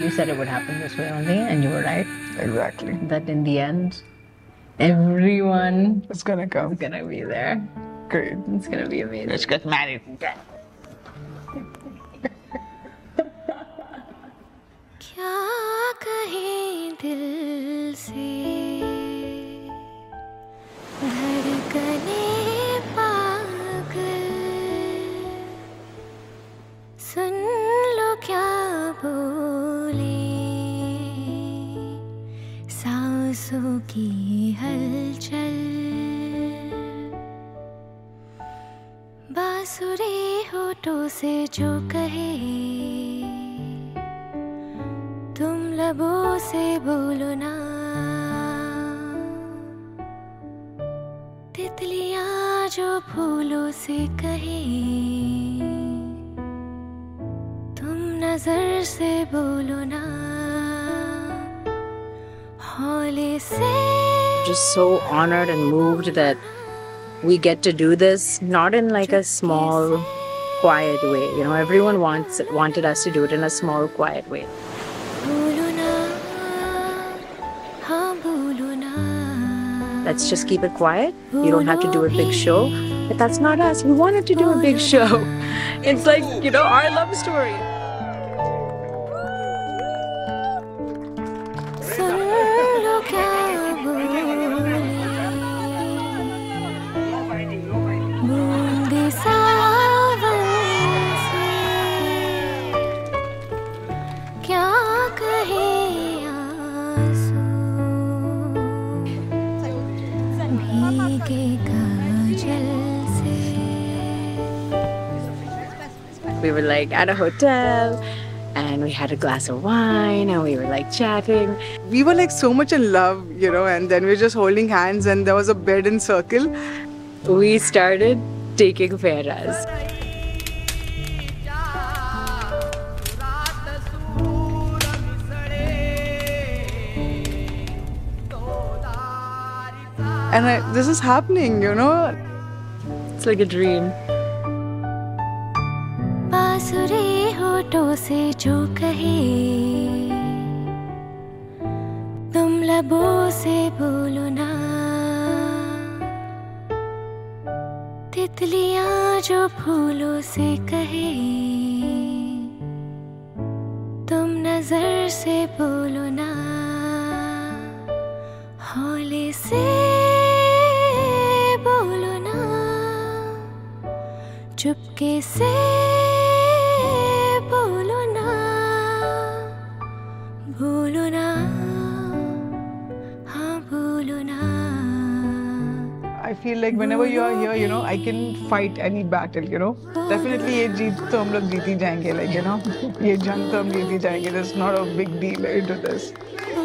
You said it would happen this way only, and you were right. Exactly. That in the end, everyone It's gonna come. is gonna be there. Great. It's gonna be amazing. Let's get married. क्या कहें दिल से धड़कने पागल सुन लो क्या बोले सांसों की हलचल बांसुरी होठों से जो कहे तुम लबों से बोलो ना तितलियां जो फूलों से कहे तुम नजर से बोलो ना हौले से Just so honored and moved that we get to do this, not in like a small, quiet way. You know, everyone wanted us to do it in a small, quiet way. बोलो ना हाँ बोलो ना Let's just keep it quiet. You don't have to do a big show. But that's not us. We wanted to do a big show. It's like, you know, our love story. सुन लो क्या बोले बूंदे सावन से क्या कहे आंसू भीगे काजल से We were like at a hotel and we had a glass of wine and we were like chatting. We were like so much in love, you know, and then we were just holding hands and there was a bed in circle. We started taking fairas. And this is happening, you know. It's like a dream. बांसुरी होठों से जो कहे तुम लबों से बोलो ना तितलियां जो फूलों से कहे तुम नजर से बोलो ना हौले से बोलो ना चुपके से बोलो ना हाँ बोलो ना I feel like whenever you are here, you know, I can fight any battle, you know. Definitely ये जीत तो हम लोग जीत ही जाएंगे, like, you know, ये जंग तो हम जीत ही जाएंगे. There's not a big deal into this.